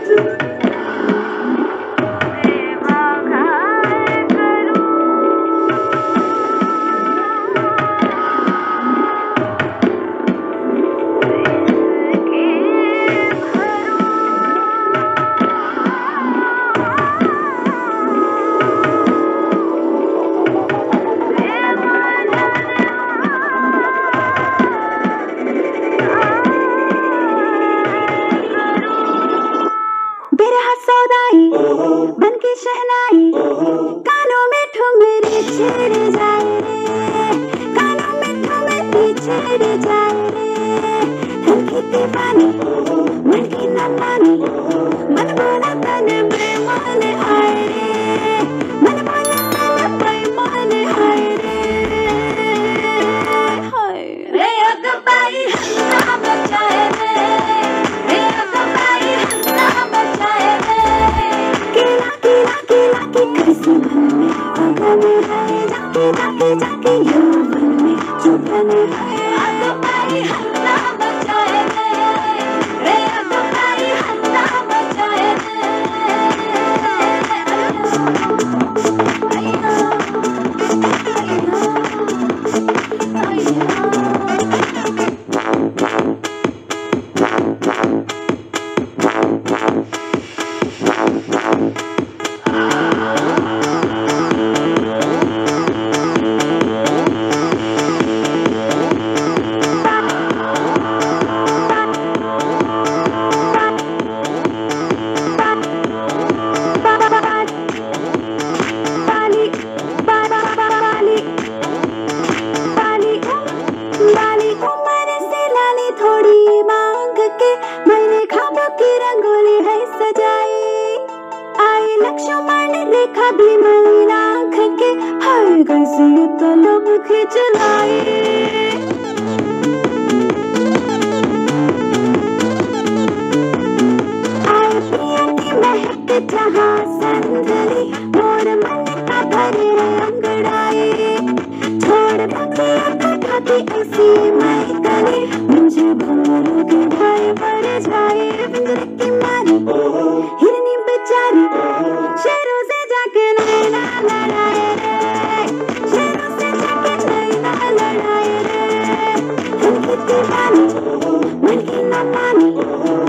बन के शहनाई कानों में ठुमरी छेड़ जाए रे, कानों में ठुमरी छेड़ जाए रे। हल्की दीवानी मन की न मानी, मन बोला तन बेईमान हाय रे, मन बोला तन बेईमान हाय रे। हाय रे अगबाई हंसना बचाए रे, रे अगबाई हंसना बचाए रे। केला केला केला के कैसी मन में अगन है, जाके जाके जाके यौवन में जुबन है। अगबाई हंसना बचाए रे, रे अगबाई हंसना बचाए रे। थोड़ी मांग के मैंने ख्वाबों की रंगोली है सजाई, आई लक्ष्मण रेखा भी मैंने आँख के, हाय कैसे तलब खिंच लाई। आई पिया की महक जहाँ संदली, मोर मन का भरे अंगड़ाई, छोड़ रखिया कटाती ऐसी मैं गली, मुझे भंवरों के ढाई पर जाए। पिंजरे की मारी हिरनी बेचारी, शेरों से जाके नैना लड़ाए रे, शेरों से जाके नैना लड़ाए रे। हल्की दीवानी मन की न मानी,